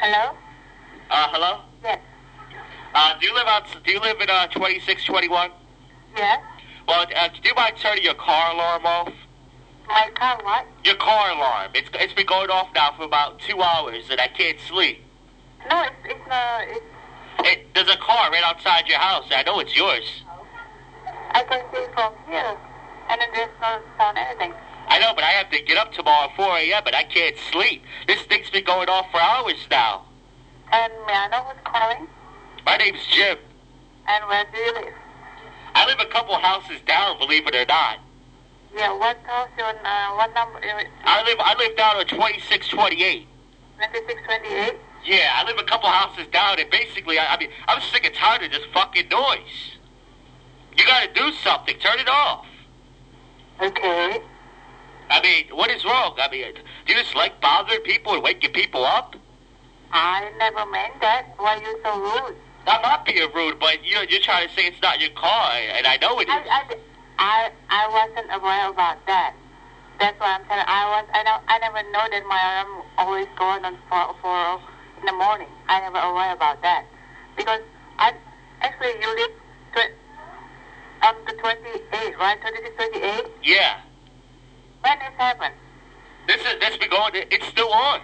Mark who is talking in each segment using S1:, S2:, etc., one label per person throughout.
S1: Hello?
S2: Hello?
S1: Yes.
S2: Do you live in 2621?
S1: Yes.
S2: Well, do you mind turning your car alarm off?
S1: My car what?
S2: Your car alarm. It's been going off now for about 2 hours, and I can't sleep.
S1: No, it's not.
S2: There's a car right outside your house. I know it's yours.
S1: I can see from here, and then there's no sound anything.
S2: I know, but I have to get up tomorrow at 4 a.m., but I can't sleep. This thing's been going off for hours now.
S1: And may I know who's calling?
S2: My name's Jim.
S1: And where do you live?
S2: I live a couple houses down, believe it or not.
S1: Yeah, what house you on, what number?
S2: I live down on 2628.
S1: 2628?
S2: Yeah, I live a couple houses down, and basically, I mean, I'm sick and tired of this fucking noise. You gotta do something. Turn it off.
S1: Okay.
S2: I mean, what is wrong? I mean, do you just like bothering people and waking people up?
S1: I never meant that. Why are you so rude?
S2: I'm not being rude, but you're trying to say it's not your car, and I know it is.
S1: I wasn't aware about that. That's why I'm telling. I never know that my alarm always going on for in the morning. I never aware about that because actually you live on the 28, right? 2628.
S2: Yeah.
S1: When this happened?
S2: This been going. It's still on.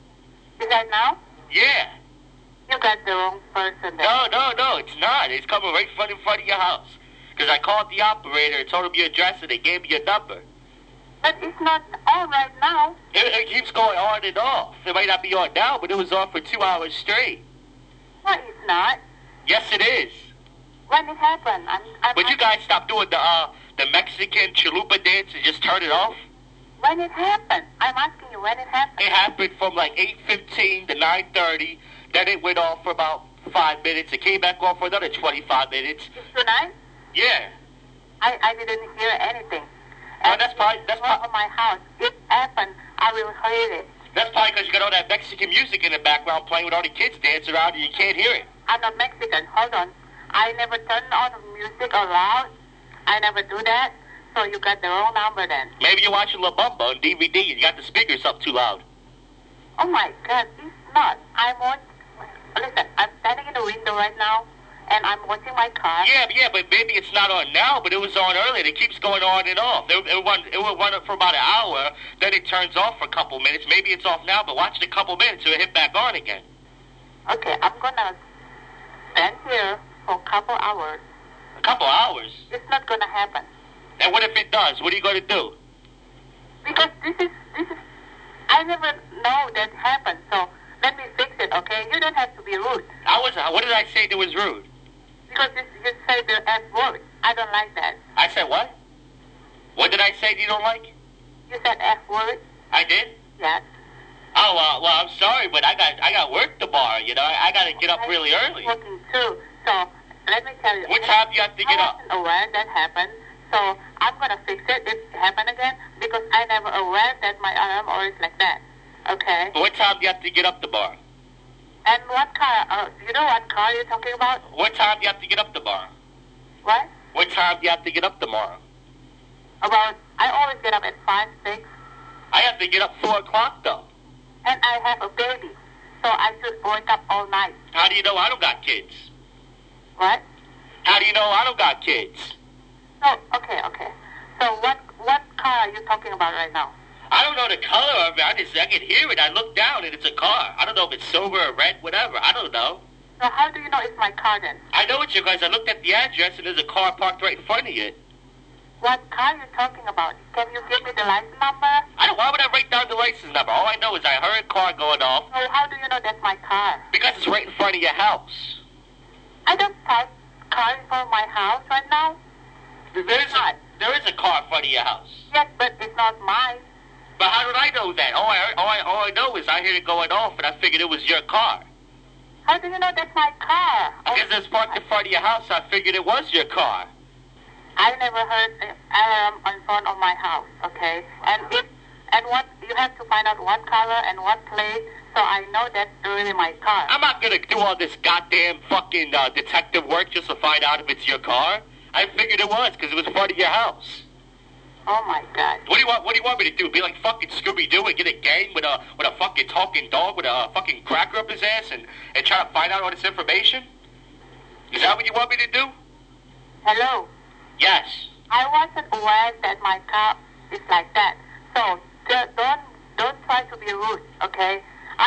S1: Is that now?
S2: Yeah.
S1: You got the wrong person then.
S2: No, it's not. It's coming right in front of your house. Because I called the operator and told him your address, and they gave me your number.
S1: But it's not on right now.
S2: It keeps going on and off. It might not be on now, but it was on for 2 hours straight.
S1: No, it's not.
S2: Yes, it is.
S1: When it happened?
S2: Would you guys stop doing the Mexican chalupa dance and just turn it off?
S1: When it happened? I'm asking you when it happened.
S2: It happened from like 8:15 to 9:30. Then it went off for about 5 minutes. It came back on for another 25 minutes.
S1: It's tonight?
S2: Yeah.
S1: I didn't hear anything.
S2: Oh, that's probably
S1: on my house. If it happened, I will hear it.
S2: That's probably because you got all that Mexican music in the background playing with all the kids dancing around and you can't hear it.
S1: I'm not Mexican. Hold on. I never turn on music or loud. I never do that. So you got the wrong number then.
S2: Maybe you're watching La Bamba on DVD and you got the speakers up too loud.
S1: Oh my God, it's not. Listen, I'm standing in the window right now and I'm watching my car.
S2: Yeah, but maybe it's not on now, but it was on earlier. It keeps going on and off. It will run for about an hour, then it turns off for a couple minutes. Maybe it's off now, but watch it a couple minutes so it'll hit back on again.
S1: Okay, I'm gonna stand here for a couple hours.
S2: A couple hours?
S1: It's not gonna happen.
S2: And what if it does? What are you going to do?
S1: Because this is, I never know that happened, so let me fix it, okay? You don't have to be rude.
S2: What did I say that was rude?
S1: Because you say the F word. I don't like that.
S2: I said what? What did I say that you don't like?
S1: You said F word.
S2: I did?
S1: Yes.
S2: Oh, well, I'm sorry, but I got work tomorrow, you know. I got to get up really early.
S1: I'm working too, so let me tell you.
S2: What time do you have to get up?
S1: I wasn't aware that happened, so I'm going to fix it if it happens again because I never aware that my alarm always like that, okay?
S2: But what time do you have to get up tomorrow?
S1: And what car, you know what car you're talking about?
S2: What time do you have to get up tomorrow?
S1: What?
S2: What time do you have to get up tomorrow?
S1: I always get up at 5, 6.
S2: I have to get up 4 o'clock, though.
S1: And I have a baby, so I should wake up all night.
S2: How do you know I don't got kids?
S1: What?
S2: How do you know I don't got kids?
S1: No, okay. So what car are you talking about right now?
S2: I don't know the color of it. I can hear it. I look down and it's a car. I don't know if it's silver or red, whatever. I don't know.
S1: So how do you know it's my car then?
S2: I know it's your car. I looked at the address and there's a car parked right in front of you.
S1: What car are you talking about? Can you give me the license number?
S2: Why would I write down the license number? All I know is I heard a car going off.
S1: So how do you know that's my car?
S2: Because it's right in front of your house.
S1: I don't park car in front of my house right now.
S2: There is a car in front of your house.
S1: Yes, but it's not mine.
S2: But how did I know that? All I know is I heard it going off, and I figured it was your car.
S1: How do you know that's my car?
S2: Because it's parked in front of your house, I figured it was your car.
S1: I never heard an alarm in front of my house, okay? And what you have to find out what color and what plate, so I know that's really my car.
S2: I'm not gonna do all this goddamn fucking detective work just to find out if it's your car. I figured it was because it was in front of your house.
S1: Oh my God.
S2: What do you want me to do? Be like fucking Scooby-Doo and get a gang with a fucking talking dog with a fucking cracker up his ass and try to find out all this information? Is that what you want me to do?
S1: Hello?
S2: Yes.
S1: I wasn't aware that my car is like that. So don't try to be rude, okay?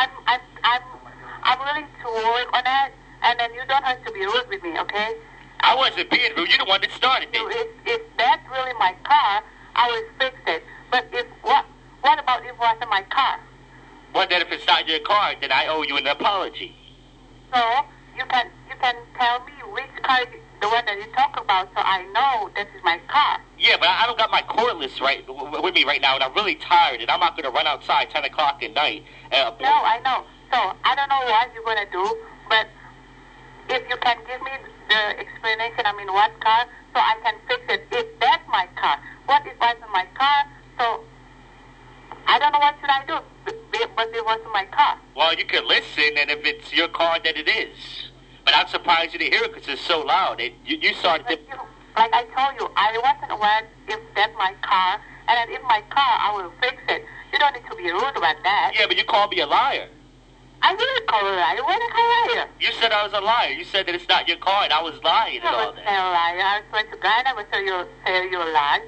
S1: I'm willing to work on that, and then you don't have to be rude with me, okay?
S2: I wasn't being rude. You're the one that started
S1: So
S2: it.
S1: if that's really my car, I will fix it. But what about if it wasn't my car?
S2: Well, then if it's not your car, then I owe you an apology.
S1: So you can tell me which car, the one that you talk about, so I know this is my car.
S2: Yeah, but I don't got my cordless with me right now, and I'm really tired, and I'm not going to run outside 10 o'clock at night.
S1: No, I know. So I don't know what you're going to do, but if you can give me the explanation, what car, so I can fix it. If that's my car, what if it wasn't my car? So I don't know what should I do, but it wasn't my car.
S2: Well, you can listen, and if it's your car, then it is. But I'm surprised you didn't hear it because it's so loud. You started to...
S1: Like I told you, I wasn't aware if that's my car, and then if my car, I will fix it. You don't need to be rude about that.
S2: Yeah, but you called me a liar.
S1: I didn't call you a liar. What did I liar?
S2: You said I was a liar. You said that it's not your car, and I was lying and all that.
S1: I never say a liar. I swear to God, I never say you're a liar.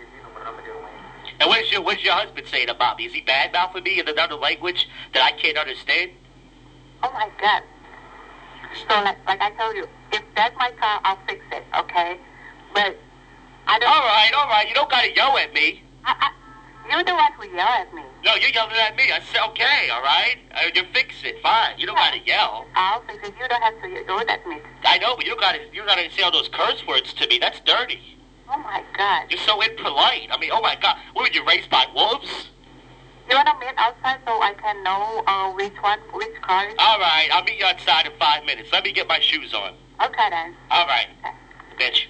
S2: And what is your husband saying about me? Is he bad-mouthing me in another language that I can't understand?
S1: Oh, my God. So, like I told you, if that's my car, I'll fix it, okay? But I don't...
S2: All right. You don't got to yell at me.
S1: You're the one who yell at me.
S2: No, you're yelling at me. I said, okay, all right? You fix it. Fine. You don't got to yell.
S1: I'll fix it. You don't have to yell at me.
S2: I know, but you got to say all those curse words to me. That's dirty.
S1: Oh, my God.
S2: You're so impolite. Oh, my God. What, were you raised by wolves?
S1: You want to meet outside so I can know which car is?
S2: All right. I'll meet you outside in 5 minutes. Let me get my shoes on.
S1: Okay, then.
S2: All right.
S1: Okay.
S2: Bitch.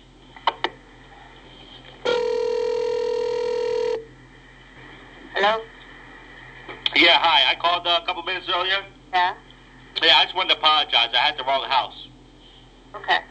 S1: Hello?
S2: Yeah, hi. I called a couple minutes earlier.
S1: Yeah?
S2: Yeah, I just wanted to apologize. I had the wrong house.
S1: Okay.